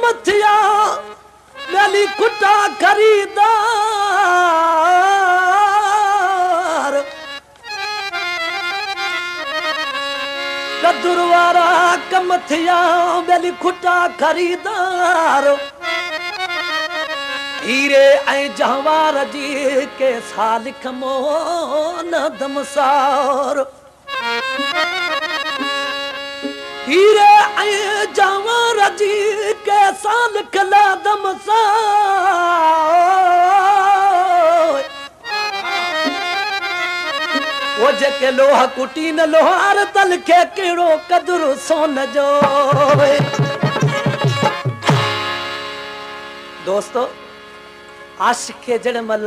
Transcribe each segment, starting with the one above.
मथिया वेली खुटा खरीदार कदुरवारा कमथिया वेली खुटा खरीदार हीरे ऐं जवार जी के सालिक मोन दमसार हीरे ऐं जवार जी के सालिक दमसार वो जेके लोहा कुटी न लोहार तल के केड़ो कदुर सोन जो दोस्तों आशिक के जड़मल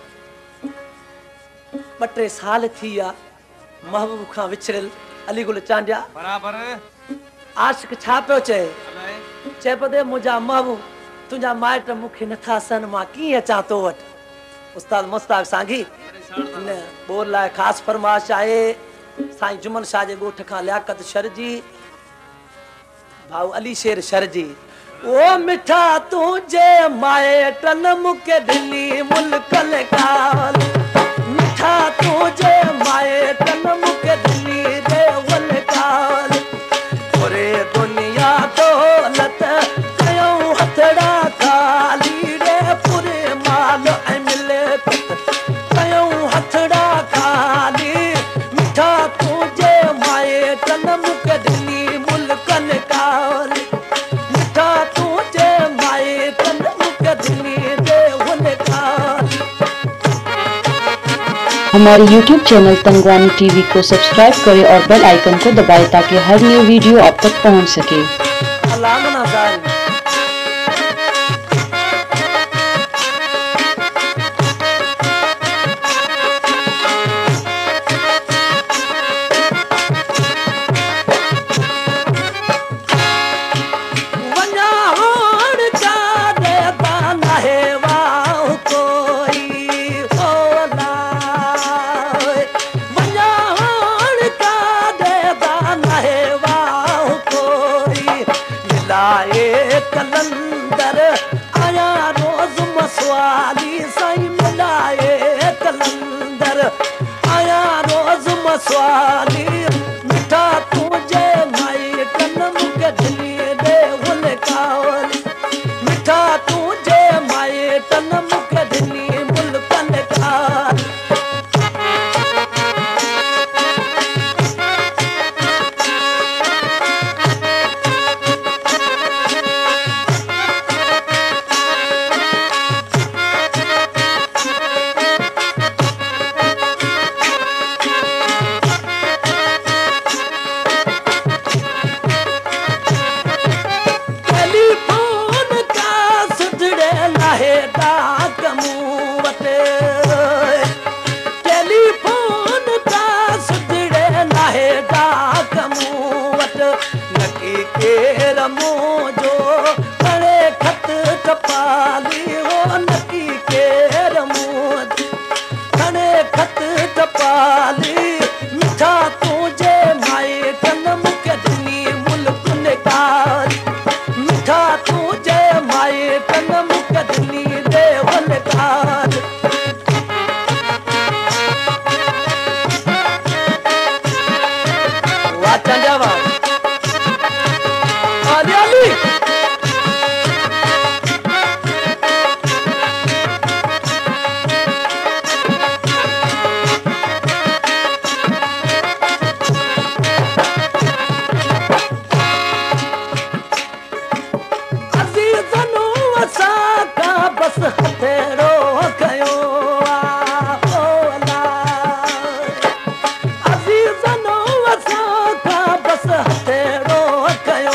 बटे साल थी महबूब खां विछड़ियल अली गुल चांडिया बराबर आशिक छा पियो चए पदे मुंहिंजा महबूब तुंहिंजा माइट मूंखे नथा सन मां कीअं अचां तो वटि उस्ताद मुस्ताक सांगी बोल लाइ ख़ासि फरमाइश आहे साईं जुमन शाह जे ॻोठ खां लियाकत शर जी भाऊ अली शेर शर जी ओ मिठा तुझे माइटन मुके दिल्ली मुल्कल काल मिठा तुझे माइटन मुके दिल्ली देवल काल पूरे दुनिया दौलत कयूं हथड़ा खाली रे पूरे माल ऐं मिलकत कयूं हथड़ा खाली मिठा तुझे माइटन मुके दिल्ली मुल्कल काल हमारे YouTube चैनल तंगवानी टीवी को सब्सक्राइब करें और बेल आइकन को दबाएं ताकि हर न्यू वीडियो आप तक पहुंच सके। कलंदर आया रोज मसवाली साईं मिलाए कलंदर आया रोज मसवाली मिठा तुझे माइटन मुके दिल्ली देवल काल मिठा तुझे माइटन मुके दिल्ली मुल्कल काल मोजो खड़े खत टपाली हो नकी के रमोज खड़े खत टपाली मिठा तुझे माइटन मुके दिल्ली मुल्क निकाल मिठा तुझे माइटन मुके दिल्ली देवल काल वाचा जवाब बस हथेड़ो कयो अज़ीज़नो असां बस हथेड़ो कयो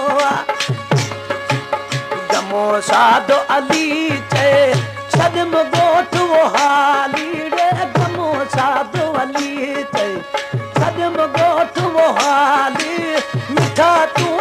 गमो सादो अली चए छॾम ॻोठ वो हाली रे गमो सादो अली चए छॾम ॻोठ वो हाली मिठा तू